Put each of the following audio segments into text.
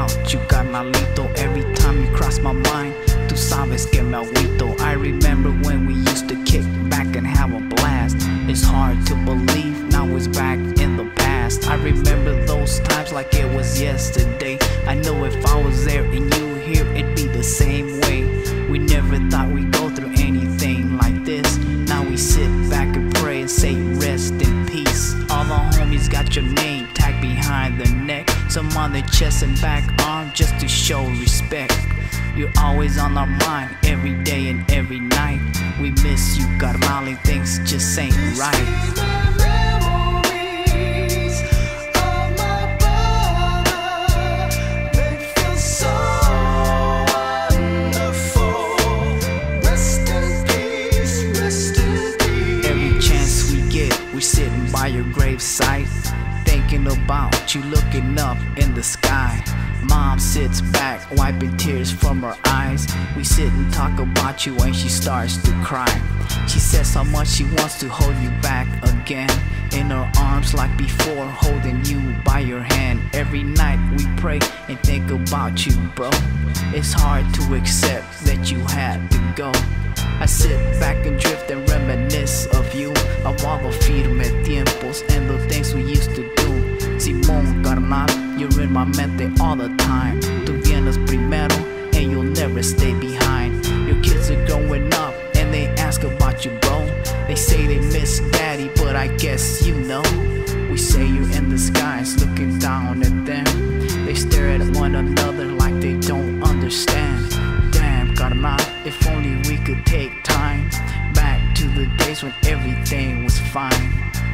about you, carnalito. Every time you cross my mind, tú sabes que me agüito. I remember when we used to kick back and have a blast. It's hard to believe, now it's back in the past. I remember those times like it was yesterday. I know if I was there and you were here, it'd be the same way. We never thought we'd go through anything like this. Now we sit back and pray and say rest in peace. All the homies got your name tagged behind the neck, some on their chest and back arm just to show respect. You're always on our mind, every day and every night. We miss you, carnal, and things just ain't right. We sitting by your gravesite, thinking about you, looking up in the sky. Mom sits back, wiping tears from her eyes. We sit and talk about you and she starts to cry. She says how much she wants to hold you back again, in her arms like before, holding you by your hand. Every night we pray and think about you, bro. It's hard to accept that you had to go. I sit back and drift and reminisce of you, of all the firme tiempos and the things we used to do. Simón, carnal, you're in my mente all the time. Tú vienes primero and you'll never stay behind. Your kids are growing up and they ask about you, bro. They say they miss daddy, but I guess you know. We say you're in the skies looking down at them. They stare at one another like they don't understand. Damn, carnal, if only we could take time back to the days when everything was fine.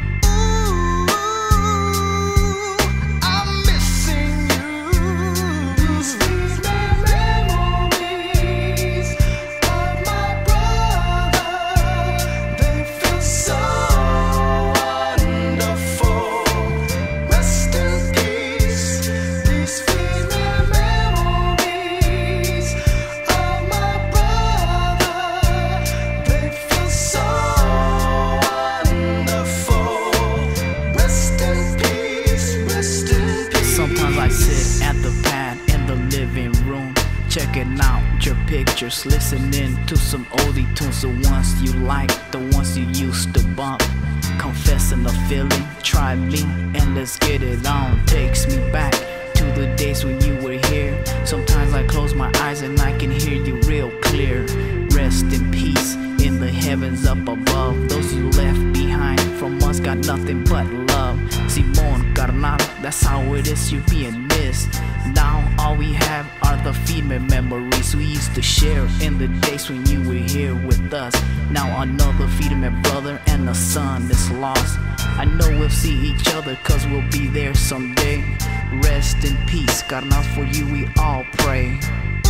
I sit at the pad in the living room, checking out your pictures, listening to some oldie tunes, the ones you like, the ones you used to bump. Confessing the feeling, try me and let's get it on. Takes me back to the days when you were here. Sometimes I close my eyes and I can hear you real clear. Rest in peace in the heavens up above. Those you left behind from us got nothing but love. Simón, carnal, that's how it is, you're being missed. Now all we have are the firme memories we used to share in the days when you were here with us. Now another firme brother and a son is lost. I know we'll see each other cause we'll be there someday. Rest in peace, carnal, for you we all pray.